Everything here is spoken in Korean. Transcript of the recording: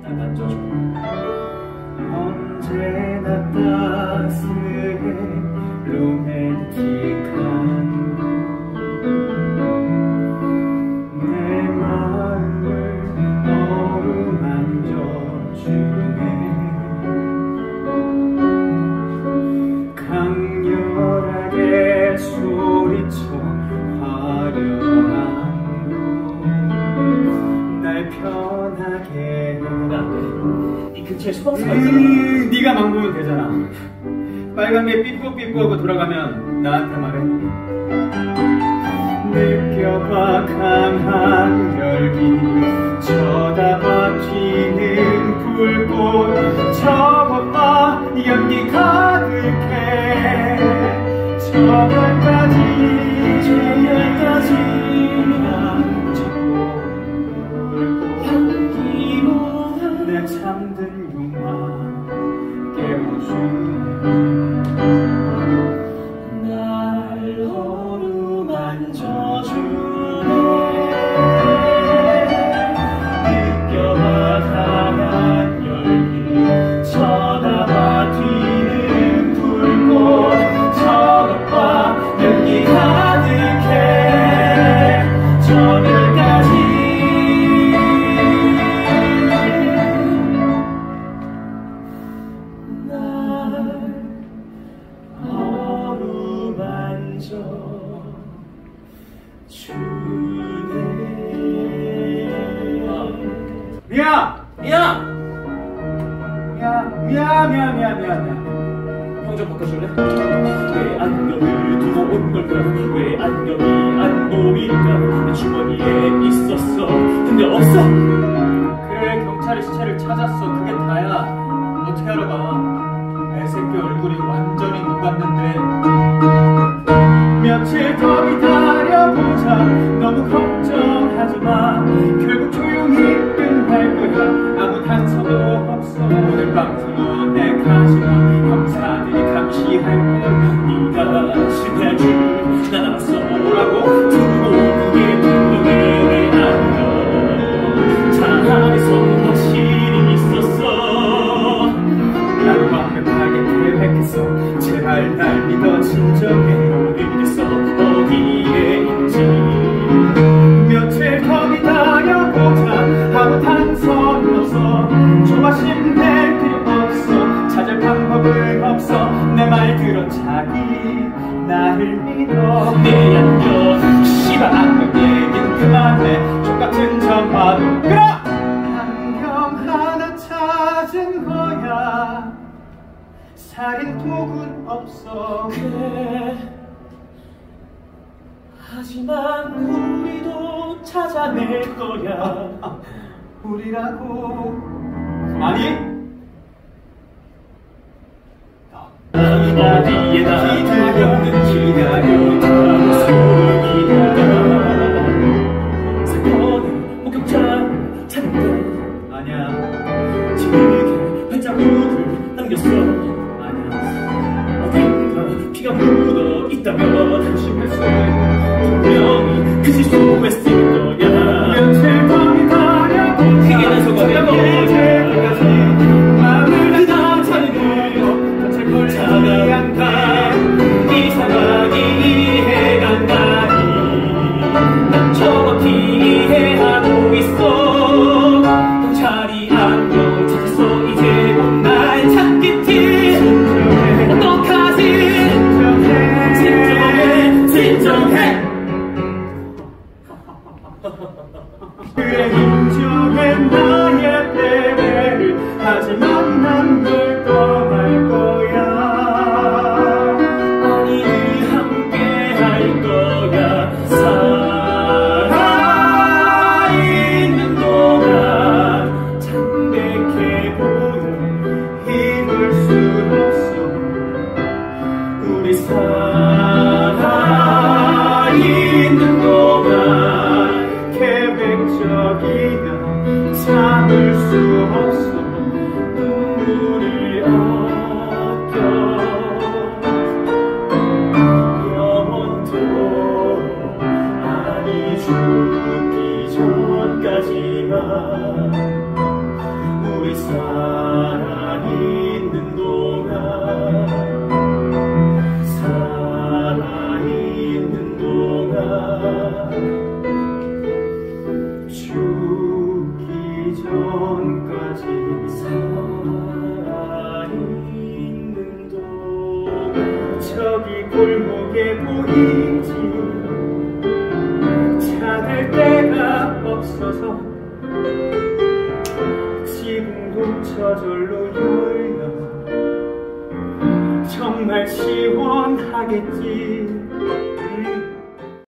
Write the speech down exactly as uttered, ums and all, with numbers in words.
날 만져줘. 언제나 따스해 로맨틱한 내 마음을 어루만져주네. 강렬하게 소리쳐 화려한 날 편하게 야, 이 근처에 소방서가 있잖아. 음, 네가 망보면 되잖아. 빨간게 삐뿌삐뿌하고 돌아가면 나한테 말해. 느껴봐 강한 열기 쳐다봐 튀는 불꽃 저것봐 연기 가득해. 저날까지 저날까지 향기로 내 잠든 욕망 깨워주네. 날 어루만져주네. 느껴봐 강한 열기 쳐다봐 튀는 불꽃 저것봐 연기 가득해. 저늘까지 날 어루만져 주네. 미야! 미야! 미야! 미야! 미야! 미야! 미야! 형 좀 바꿔줄래? 왜 안경을 두고 온 걸까? 왜 안경이 안 보일까? 내 주머니에 있었어. 근데 없어! 그래, 경찰이 시체를 찾았어. 그게 다야. 어떻게 알아봐? 내 새끼 얼굴이 완전히 녹았는데. 며칠 더 기다려보자. 너무 걱정하지 마. 결국 조용히 끝날 거야. 아무 단서도 없어. 오늘 밤부터 내 가지마. 형사들이 감시할 거야. 네가 실패할 줄 난 알았어. 뭐라고? 두고 그게 분명해. 왜 안경 차 안에서 확실히 있었어. 난 완벽하게 계획했어. 제발 날 믿어 진정해. 어디겠어 어디에 있지. 며칠 더 기다려보자. 아무 단서는 없어. 조바심 낼 필요 없어. 찾을 방법은 없어. 내 말 들어 자기 나를 믿어. 내 안경 씨발 안경 얘기는 그만해. 똑같은 점화도 끌어. 안경 하나 찾은 거야. 살인 도구는 없어. 그래. 하지만 우리도 찾아낼 거야. 우리라고. 아니? 어디에다 기다렸는지 기다렸다 소름이다. 사건의 목격자 찾는다. 아니야. 지게 발자국을 남겼어. 아니야. 어딘가 피가 묻어 있다면 조심했어. 분명히 그 실수했을 거야. 며칠 더 기다려보자. 그게 난 소감의 거야. 마음을 그다 찾는 차가운가 이상하게 이해가 안 가니 난 정확히 이해하고 있어. 경찰이 안경 찾았어. 이제 곧 날 찾겠지. 어떡하지? 진정해 진정해. 그래 인정해 나의 패배를. 하지만 난 널 떠날 거야. 아니 함께 할 거야. 살아있는 동안 창백해 보여 힘을 수 없어. 우리 살아있는 동안 계획적이야. 참을 수 없어. 눈물이 아껴 영원토록 아니 죽기 전까지만 우리 죽기 전까지 살아있는 동안 저기 골목에 보이지 찾을 데가 없어서 지붕도 저절로 열려 정말 시원하겠지